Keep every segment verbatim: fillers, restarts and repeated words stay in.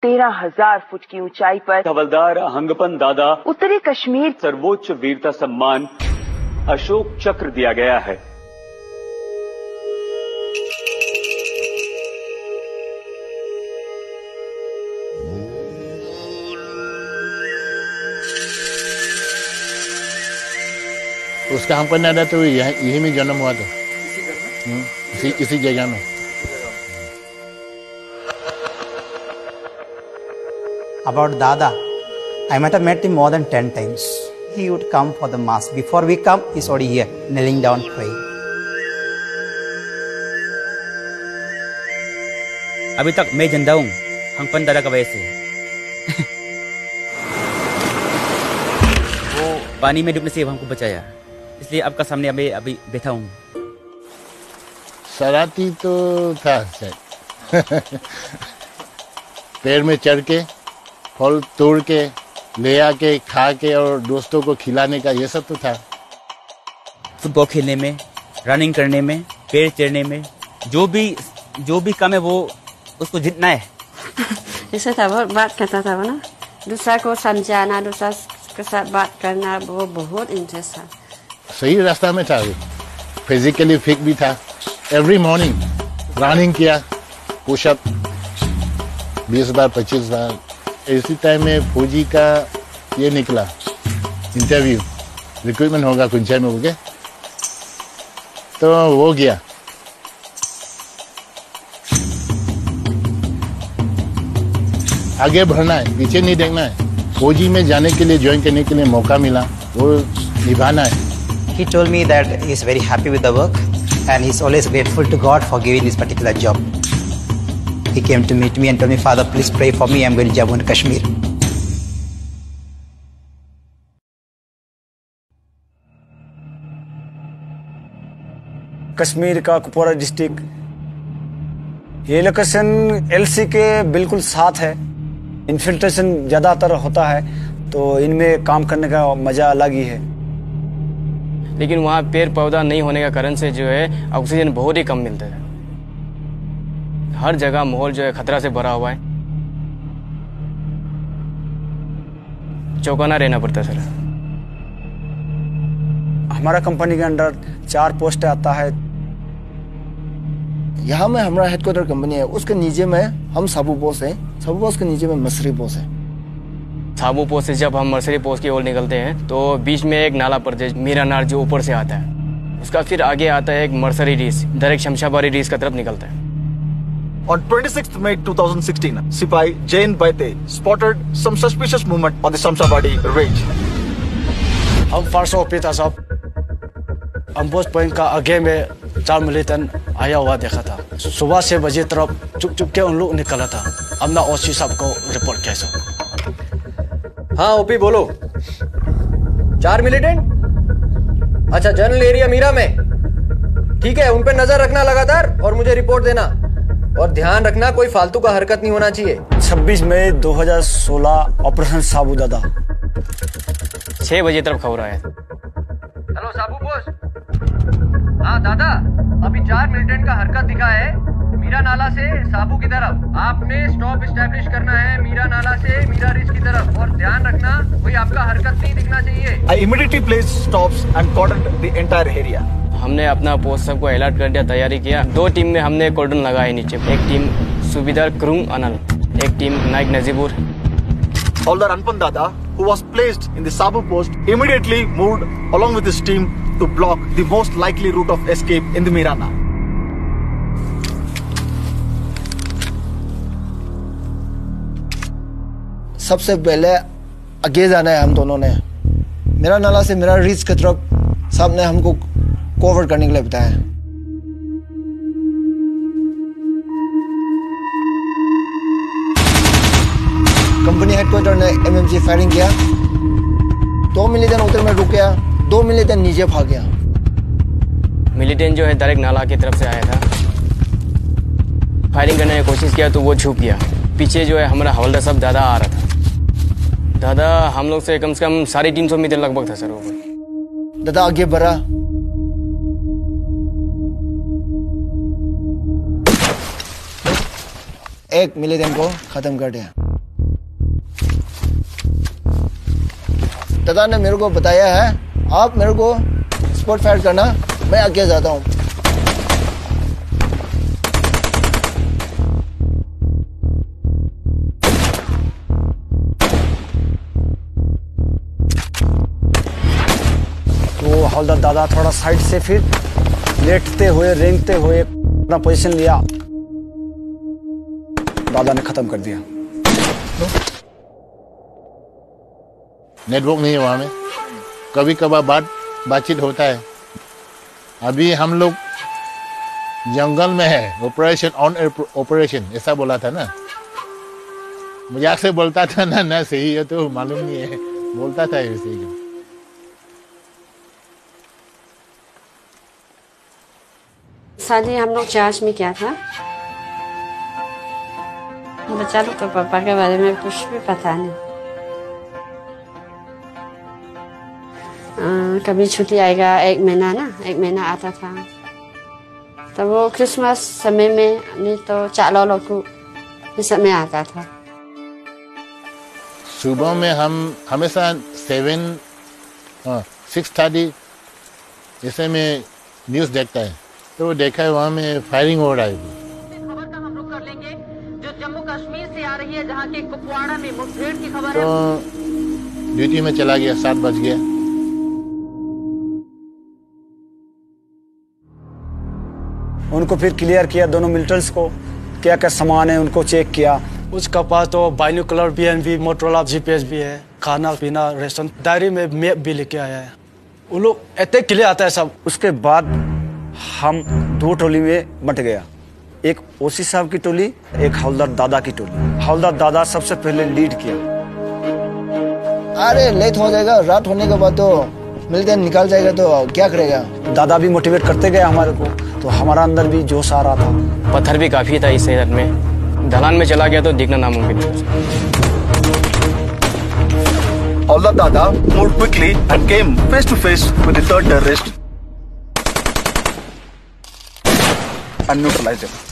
तेरह हजार फुट की ऊंचाई पर हवलदार हंगपन दादा उत्तरी कश्मीर सर्वोच्च वीरता सम्मान अशोक चक्र दिया गया है। उसका हमको दादा तो यही में जन्म हुआ था, इसी इसी जगह में। About Dada, I might have met him more than ten times. He would come for the mass. Before we come, he's already here, kneeling down, praying. अभी तक मैं जिंदा हूँ हंगपन दादा की वजह से। वो पानी में डूबने से हमको बचाया, इसलिए आपका सामने अभी अभी बैठा हूँ। शरारती तो था पेड़ में चढ़ के फल तोड़ के ले आके खा के और दोस्तों को खिलाने का ये सब तो था। फुटबॉल खेलने में, रनिंग करने में, पेड़ चढ़ने में, जो भी जो भी काम है वो उसको जीतना है। जैसे था बहुत बात करता था ना, दूसरा को समझाना, दूसरा के साथ बात करना, वो बहुत इंटरेस्ट था। सही रास्ता में था वो, फिजिकली फिट भी था। एवरी मॉर्निंग रनिंग किया, पुशअप बीस बार पच्चीस बार। इसी टाइम में फौजी का ये निकला इंटरव्यू, रिक्रूटमेंट होगा कुंचाई में, होगे तो वो गया। आगे बढ़ना है, पीछे नहीं देखना है। फौजी में जाने के लिए, ज्वाइन करने के लिए मौका मिला, वो निभाना है। He told me that he is very happy with the work and he is always grateful to God for giving this particular job. He came to meet me and told me, Father, please pray for me. I'm going to Jammu and Kashmir. कश्मीर का Kupwara district, ये location LC के बिल्कुल साथ है। Infiltration ज़्यादातर होता है, तो इनमें काम करने का मज़ा अलग ही है। लेकिन वहाँ पेड़ पौधा नहीं होने का कारण से जो है ऑक्सीजन बहुत ही कम मिलता है। हर जगह माहौल जो है खतरा से भरा हुआ है, चौकन्ना रहना पड़ता है सर। हमारा कंपनी के अंडर चार पोस्ट आता है। यहाँ में हमारा हेडक्वार्टर कंपनी है, उसके नीचे में हम साबू पोस्ट है, साबू पोस्ट के नीचे में मसरी पोस्ट है। साबू पोस्ट से जब हम मर्सरी पोस्ट की ओर निकलते हैं तो बीच में एक नाला पड़ता है, मीरा नार, जो ऊपर से आता है। उसका फिर आगे आता है एक मर्सरी रीस, डायरेक्ट शमशाबादी रीस की तरफ निकलता है। On twenty-sixth May twenty sixteen, Sipai Jain Baite spotted some suspicious movement on the Shamshabadi range. हम फर्स्ट ओपी था सब, अम्बोज पॉइंट का आगे में चार मिलिटेंट आया हुआ देखा था। सुबह छह बजे तरफ चुप चुप के उन लोग निकला था। हमने ओसी साहब को रिपोर्ट किया सब। हाँ ओपी बोलो। चार मिलिटेंट? अच्छा, जनरल एरिया मीरा में। ठीक है, उन पे नजर रखना लगातार और मुझे रिपोर्ट देना। और ध्यान रखना कोई फालतू का हरकत नहीं होना चाहिए। छब्बीस मई दो हज़ार सोलह ऑपरेशन साबू दादा, छह बजे तरफ खबर आया। Hello Sabu post. हाँ दादा, अभी चार मिलिटेंट का हरकत दिखा है मीरा नाला से साबू की तरफ। आपने स्टॉप एस्टैब्लिश करना है मीरा नाला से मीरा रिज की तरफ, और ध्यान रखना कोई आपका हरकत नहीं दिखना चाहिए। I immediately placed stops and cordoned the entire area. हमने अपना पोस्ट सबको अलर्ट कर दिया, तैयारी किया। दो टीम में हमने कॉर्डन लगाए नीचे। एक टीम सूबेदार करुंग अनल, एक team Naik Najibur. Haldar Anpan Dada, who was placed in the Sabu post, immediately moved along with his team to block the most likely route of escape in the Mirana. सबसे पहले आगे जाना है हम दोनों ने। मेरा नाला से मेरा रीच की तरफ साहब ने हमको कवर करने के लिए बताया। कंपनी हेडक्वार्टर ने एमएमजी फायरिंग किया। दो मिलिटेंट उधर में रुक गया, दो मिलिटेंट नीचे भाग गया। मिलिटेंट जो है डायरेक्ट नाला की तरफ से आया था। फायरिंग करने की कोशिश किया तो वो छुप गया। पीछे जो है हमारा हवलदार सब दादा आ रहा था। दादा हम लोग से कम से कम साढ़े तीन सौ मीटर लगभग था सर वो। दादा आगे बढ़ा, एक मिलिटेंट को खत्म कर दिया। दादा ने मेरे को बताया है, आप मेरे को स्पॉट फायर करना, मैं आगे जाता हूँ। तो हवलदार दादा थोड़ा साइड से फिर लेटते हुए रेंगते हुए अपना पोजीशन लिया, दादा ने खत्म कर दिया। नेटवर्क नहीं है वहां में, कभी कभार बात बातचीत होता है। अभी हम लोग जंगल में है, ऑपरेशन ऑन ऑपरेशन ऐसा बोला था ना, मजाक से बोलता था ना, ना सही है तो मालूम नहीं है, बोलता था ऐसे ही। शादी हम लोग चर्च में किया था। बच्चा लोग तो पापा के बारे में कुछ भी पता नहीं। आ, कभी छुट्टी आएगा, एक महीना ना, एक महीना आता था। तब वो क्रिसमस समय में नहीं तो चालो लोग को इस समय आता था। सुबह में हम हमेशा सेवन सिक्स थर्टी ऐसे में न्यूज़ देखता है, तो देखा है वहाँ में फायरिंग हो रहा है। खबर का हम रुख कर लेंगे जो जम्मू कश्मीर से आ रही है, जहाँ के कुपवाड़ा में मुठभेड़ की खबर है। तो ड्यूटी में चला गया, सात बज गया। उनको फिर क्लियर किया, दोनों मिलिटेंट्स को क्या क्या सामान है उनको चेक किया। उसका पास तो binocular B N B, Motorola GPS भी है, खाना पीना रेशन, डायरी में मैप भी लेके आया है। उन लोग इतने क्लियर आता है सब। उसके बाद हम दो टोली में बंट गया, एक ओसी साहब की टोली, एक हवलदार दादा की टोली। हवलदार दादा सबसे पहले लीड किया। अरे लेट हो जाएगा, रात होने के बाद तो मिलते निकाल जाएगा तो क्या करेगा। दादा भी मोटिवेट करते गए हमारे को, तो हमारा अंदर भी जोश आ रहा था। पत्थर भी काफी था इस शहर में, ढलान में चला गया तो दिखना नामुमकिन था। Hawldaar Dada moved quickly and came face to face with the third terrorist and neutralized him.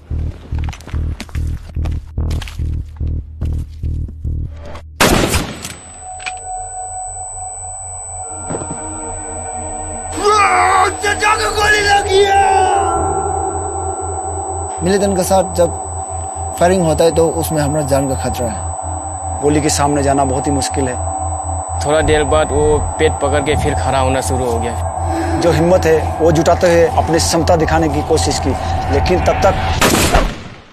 Militant के साथ जब फायरिंग होता है तो उसमें हमारा जान का खतरा है। गोली के सामने जाना बहुत ही मुश्किल है। थोड़ा देर बाद वो पेट पकड़ के फिर खड़ा होना शुरू हो गया। जो हिम्मत है वो जुटाते हुए अपनी क्षमता दिखाने की कोशिश की, लेकिन तब तक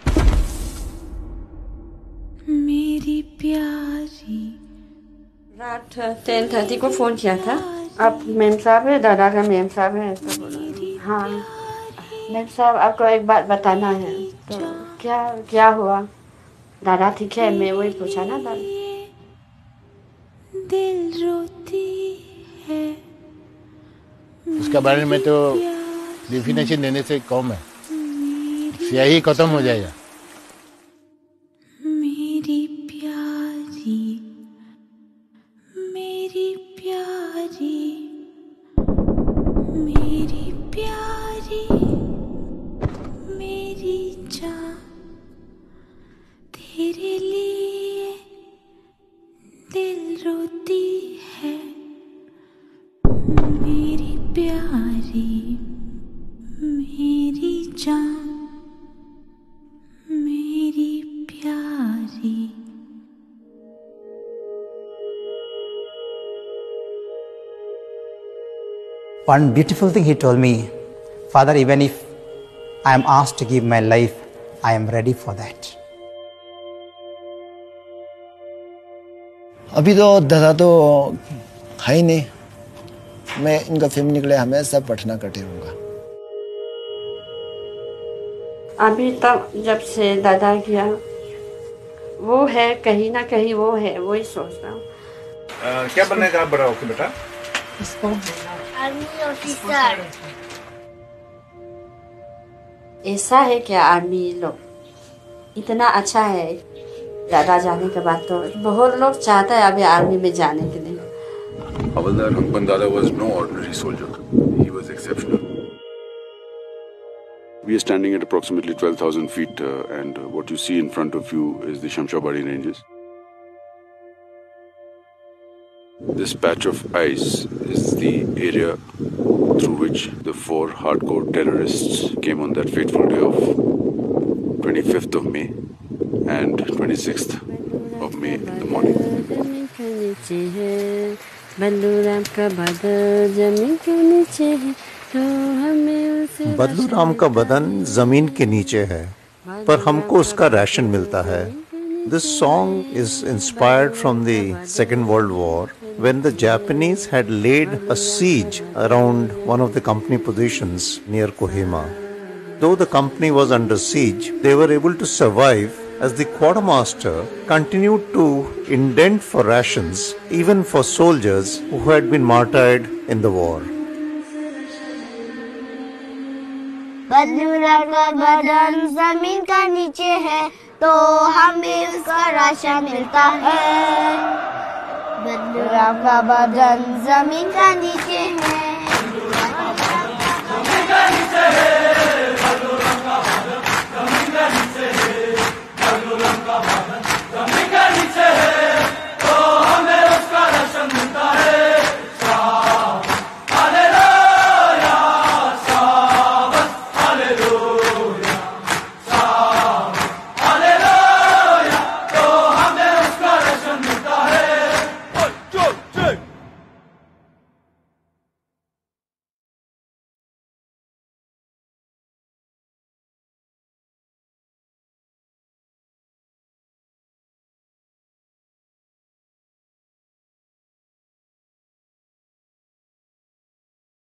मेरी प्यारी। रात टेन थर्टी को फोन किया था। आप मेम साहब है, दादा का मेम साहब है, तो बोला हाँ मेम साहब आपको एक बात बताना है। तो क्या क्या हुआ? दादा ठीक है, मैं वही पूछा ना दादा। दिल रोती है। उसके बारे में तो डेफिनेशन देने से कम है, स्याही खत्म हो जाएगा। मेरी प्यारी, मेरी प्यारी, मेरी प्यारी, मेरी जान, तेरे लिए दिल रोती है। मेरी प्यारी, मेरी जान, मेरी प्यारी। One beautiful thing he told me, Father, even if I am asked to give my life, I am ready for that. अभी तो दादा तो है ही नहीं, मैं इनका फैमिली के लिए हमेशा प्रार्थना करते रहूँगा। अभी तक जब से दादा किया वो है, कहीं ना कहीं वो है, वही सोच रहा हूँ। क्या बनेगा आप बड़ा होके बेटा? Army officer. ऐसा है क्या? आर्मी लोग इतना अच्छा है, दादा जाने के बाद तो बहुत लोग चाहते हैं अभी आर्मी में जाने के लिए। Havaldar Hangpan Dada was no ordinary soldier. He was exceptional. We are standing at approximately twelve thousand feet uh, and uh, what you see in front of you is the Shamshabari ranges. This patch of ice is the area through which the four hardcore terrorists came on that fateful day of twenty-fifth of May and twenty-sixth of May in the morning. बदलू राम का बदन जमीन के नीचे है, पर हमको उसका राशन मिलता है. This song is inspired from the Second World War, when the Japanese had laid a siege around one of the company positions near Kohima. Though the company was under siege, they were able to survive as the quartermaster continued to indent for rations even for soldiers who had been martyred in the war. बदलू राम का बदन जमीन का नीचे है, तो हमें उसका राशन मिलता है. बदलू राम का बदन जमीन का नीचे है.